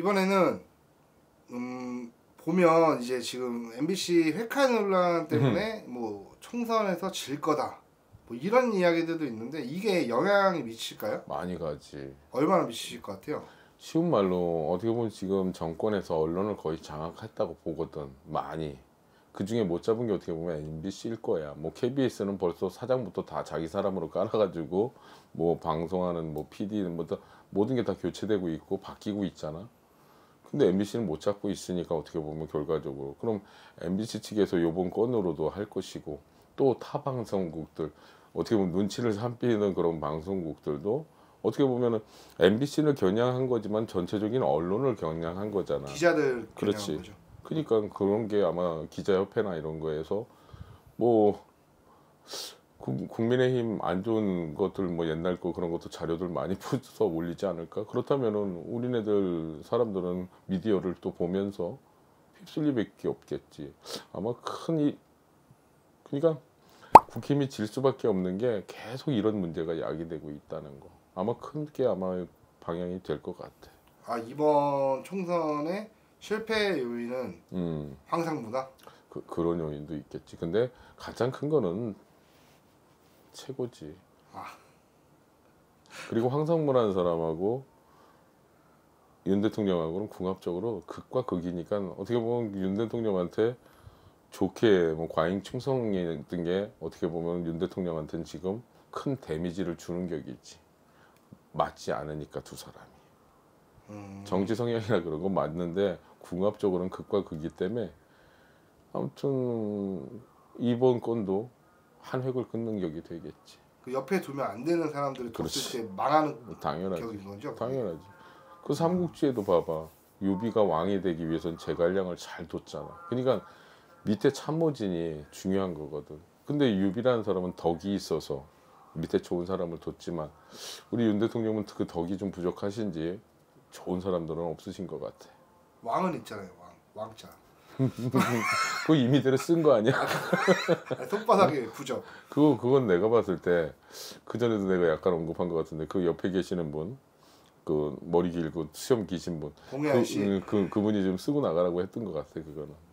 이번에는 보면 이제 지금 MBC 회카 논란 때문에 뭐 총선에서 질 거다 뭐 이런 이야기들도 있는데 이게 영향이 미칠까요? 많이 가지. 얼마나 미치실 것 같아요? 쉬운 말로 어떻게 보면 지금 정권에서 언론을 거의 장악했다고 보거든. 많이. 그 중에 못 잡은 게 어떻게 보면 MBC일 거야. 뭐 KBS는 벌써 사장부터 다 자기 사람으로 깔아가지고 뭐 방송하는 뭐 PD는 뭐 모든 게 다 교체되고 있고 바뀌고 있잖아. 근데 MBC는 못 잡고 있으니까 어떻게 보면 결과적으로 그럼 MBC 측에서 요번 건으로도 할 것이고 또 타 방송국들 어떻게 보면 눈치를 살피는 그런 방송국들도 어떻게 보면은 MBC를 겨냥한 거지만 전체적인 언론을 겨냥한 거잖아. 기자들 그렇지. 겨냥한 거죠. 그러니까 그런 게 아마 기자협회나 이런 거에서 뭐 국민의힘 안 좋은 것들 뭐 옛날 거 그런 것도 자료들 많이 풀어서 올리지 않을까? 그렇다면은 우리네들 사람들은 미디어를 또 보면서 휩쓸리밖에 없겠지. 아마 그러니까 국힘이 질 수밖에 없는 게 계속 이런 문제가 야기되고 있다는 거. 아마 큰 게 아마 방향이 될 것 같아. 아 이번 총선의 실패 요인은 황상무다? 그런 요인도 있겠지. 근데 가장 큰 거는 최고지. 그리고 황상무라는 사람하고 윤 대통령하고는 궁합적으로 극과 극이니까 어떻게 보면 윤 대통령한테 좋게 뭐 과잉 충성했던 게 어떻게 보면 윤 대통령한테는 지금 큰 데미지를 주는 격이 있지. 맞지 않으니까 두 사람이. 정치 성향이라 그런 건 맞는데 궁합적으로는 극과 극이기 때문에 아무튼 이번 건도 한 획을 끊는 격이 되겠지. 그 옆에 두면 안 되는 사람들을 그렇지. 뒀을 때 망하는 당연하지. 격인 거죠? 당연하지. 그 삼국지에도 봐봐. 유비가 왕이 되기 위해서는 제갈량을 잘 뒀잖아. 그러니까 밑에 참모진이 중요한 거거든. 근데 유비라는 사람은 덕이 있어서 밑에 좋은 사람을 뒀지만 우리 윤 대통령은 그 덕이 좀 부족하신지 좋은 사람들은 없으신 것 같아. 왕은 있잖아요. 왕자. 그거 이미대로 쓴 거 아니야? 손바닥에 부적. 그건 내가 봤을 때 그 전에도 내가 약간 언급한 것 같은데 그 옆에 계시는 분, 그 머리 길고 수염 기신 분, 공혜연 씨. 그분이 좀 쓰고 나가라고 했던 것 같아 그거는.